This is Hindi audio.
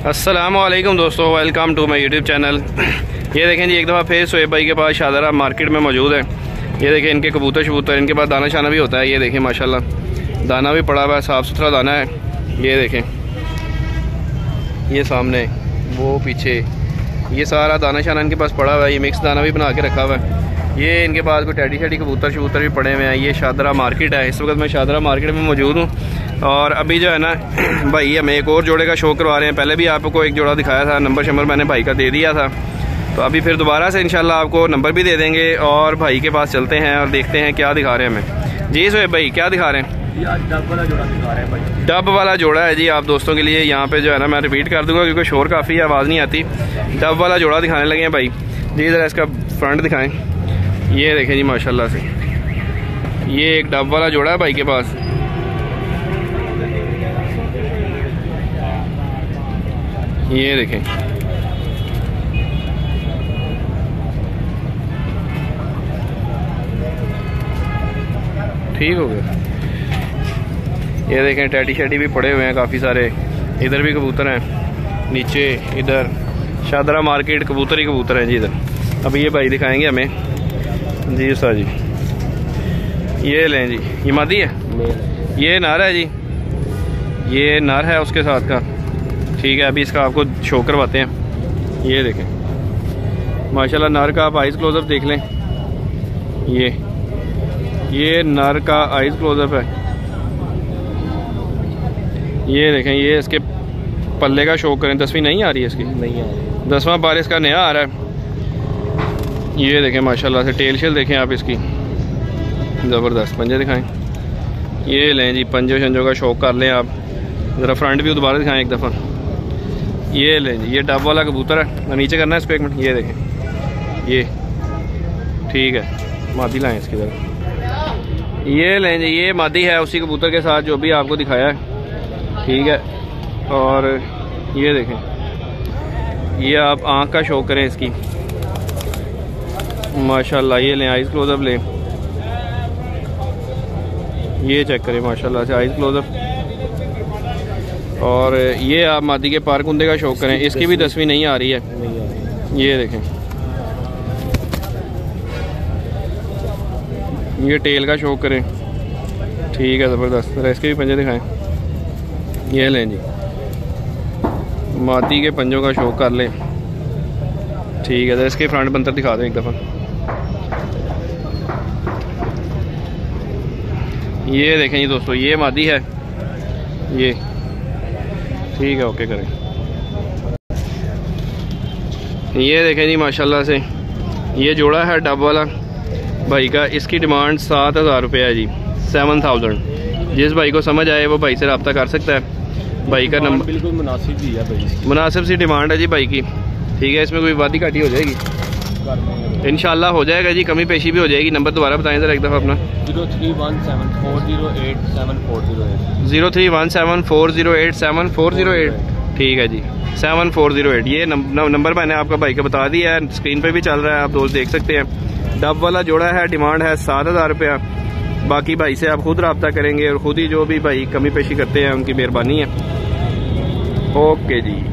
अस्सलाम वालेकुम दोस्तों, welcome to my YouTube channel. ये देखें जी, एक दफ़ा फिर शोएब भाई के पास शाहदरा मार्केट में मौजूद है। ये देखें इनके कबूतर शबूतर, इनके पास दाना शाना भी होता है। ये देखें माशाल्लाह दाना भी पड़ा हुआ है, साफ़ सुथरा दाना है। ये देखें, ये सामने वो पीछे ये सारा दाना शाना इनके पास पड़ा हुआ है। ये मिक्स दाना भी बना के रखा हुआ है। ये इनके पास कोई टैडी शैडी कबूतर शबूतर भी पड़े हुए हैं। ये शाहदरा मार्केट है। इस वक्त मैं शाहदरा मार्केट में मौजूद हूँ और अभी जो है ना भाई हमें एक और जोड़े का शो करवा रहे हैं। पहले भी आपको एक जोड़ा दिखाया था, नंबर शंबर मैंने भाई का दे दिया था, तो अभी फिर दोबारा से इंशाल्लाह आपको नंबर भी दे देंगे और भाई के पास चलते हैं और देखते हैं क्या दिखा रहे हैं हमें। जी शोएब भाई, क्या दिखा रहे हैं? डब वाला जोड़ा दिखा रहे हैं भाई। डब वाला जोड़ा है जी आप दोस्तों के लिए। यहाँ पे जो है ना मैं रिपीट कर दूंगा क्योंकि शोर काफ़ी है, आवाज़ नहीं आती। डब वाला जोड़ा दिखाने लगे हैं भाई जी। ज़रा इसका फ्रंट दिखाएं। ये देखें जी माशाल्लाह से, ये एक डब वाला जोड़ा है भाई के पास। ये देखें, ठीक हो गया। ये देखें टैडी शैडी भी पड़े हुए हैं काफ़ी सारे। इधर भी कबूतर हैं, नीचे इधर शाहदरा मार्केट कबूतर ही कबूतर हैं जी इधर। अभी ये भाई दिखाएंगे हमें जी। सर जी ये लें जी, ये मादी है, ये नर है जी, ये नर है उसके साथ का। ठीक है, अभी इसका आपको शो करवाते हैं। ये देखें माशाल्लाह नर का आप आइज़ क्लोजअप देख लें। ये नर का आइज़ क्लोजअप है। ये देखें, ये इसके पल्ले का शो करें। 10वीं नहीं आ रही है इसकी, नहीं आ रही। 10वां बार इसका नया आ रहा है। ये देखें माशाल्लाह से टेल शेल देखें आप इसकी, ज़बरदस्त। पंजे दिखाएं। ये लें जी, पंजों शंजों का शौक कर लें आप। ज़रा फ्रंट भी दोबारा दिखाएं एक दफ़ा। ये लें जी, ये डब वाला कबूतर है। नीचे करना है इसको एक मिनट। ये देखें, ये ठीक है, मादी लाएँ इसकी तरफ। ये लें जी, ये मादी है उसी कबूतर के साथ जो भी आपको दिखाया है। ठीक है, और ये देखें, ये आप आँख का शो करें इसकी माशाल्लाह। ये लें आइज़ क्लोजअप लें, ये चेक करें माशाल्लाह से आइज़ क्लोजअप। और ये आप मादी के पार कुंदे का शौक करें। इसकी भी 10वीं नहीं आ रही है। ये देखें, ये टेल का शौक करें। ठीक है, ज़बरदस्त। इसके भी पंजे दिखाएं। ये लें जी, मादी के पंजों का शौक कर लें। ठीक है, तो इसके फ्रंट बंतर दिखा दें एक दफ़ा। ये देखें जी दोस्तों, ये मादी है ये। ठीक है, ओके करें। ये देखें जी माशाल्लाह से, ये जोड़ा है डब वाला भाई का। इसकी डिमांड 7000 रुपये है जी, 7000। जिस भाई को समझ आए वो भाई से रब्ता कर सकता है। भाई का नंबर बिल्कुल मुनासिब ही है भाई, मुनासिब सी डिमांड है जी भाई की। ठीक है, इसमें कोई वादी काटी हो जाएगी इंशाल्लाह, हो जाएगा जी, कमी पेशी भी हो जाएगी। नंबर दोबारा बताएं ज़रा एक दफ़ा अपना। 0317408740 0317408740। ठीक है जी, 7408। ये नंबर मैंने आपका भाई का बता दिया है, स्क्रीन पे भी चल रहा है, आप दोस्त देख सकते हैं। डब वाला जोड़ा है, डिमांड है 7000 रुपया। बाकी भाई से आप खुद रब्ता करेंगे और ख़ुद ही जो भी भाई कमी पेशी करते हैं उनकी मेहरबानी है। ओके जी।